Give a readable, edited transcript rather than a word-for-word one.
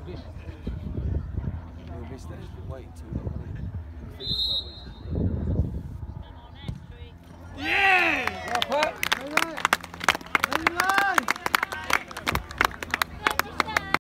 He'll miss that. He's been waiting too long, hasn't he?